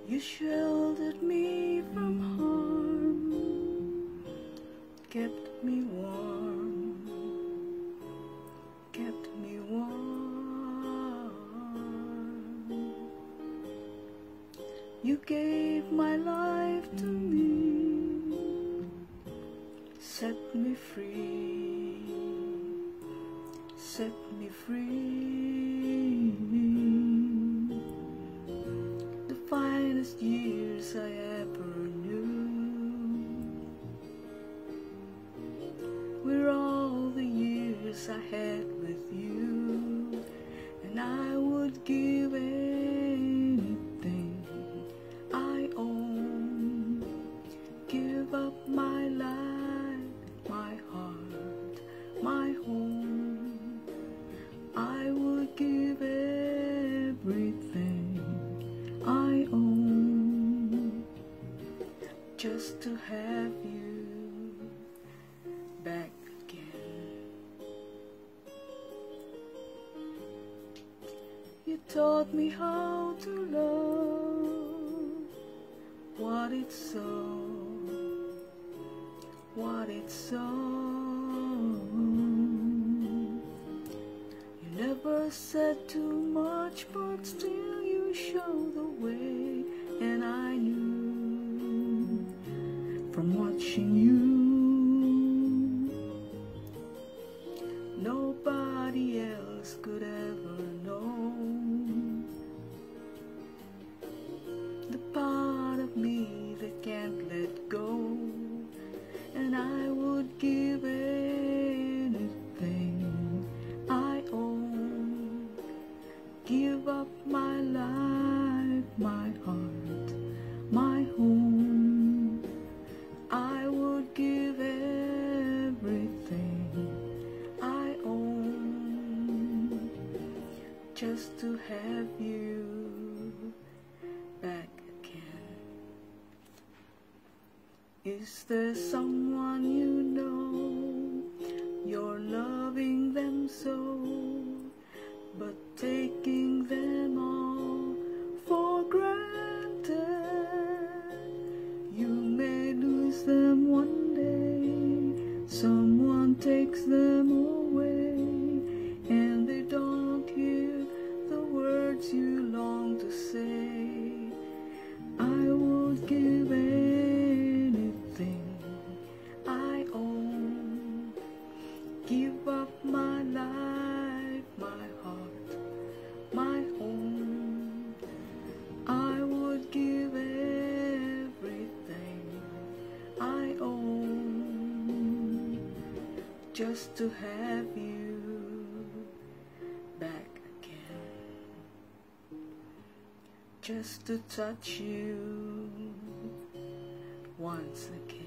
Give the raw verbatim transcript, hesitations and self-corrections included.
You sheltered me from harm, kept me warm, kept me warm. You gave my life to me, set me free, set me free. The finest years I ever knew were all the years I had with you, and I would give anything I own, give up my life, my heart, my home. I would give everything I own just to have you back again. You taught me how to love, what it's so, what it's so. You never said too much, but still you showed the way, and I knew from watching you nobody else could ever know the part of me that can't let go, and I would give anything I own, give up my life, my heart, my home. I would give everything I own just to have you back again. Is there someone you know, you're loving them so, but taking them all for granted? You may lose them one day, someone takes them away, and they don't hear the words you long to say. I would give anything I own, give up my life, my heart, my home. I would give everything I own just to have you back again, just to touch you once again.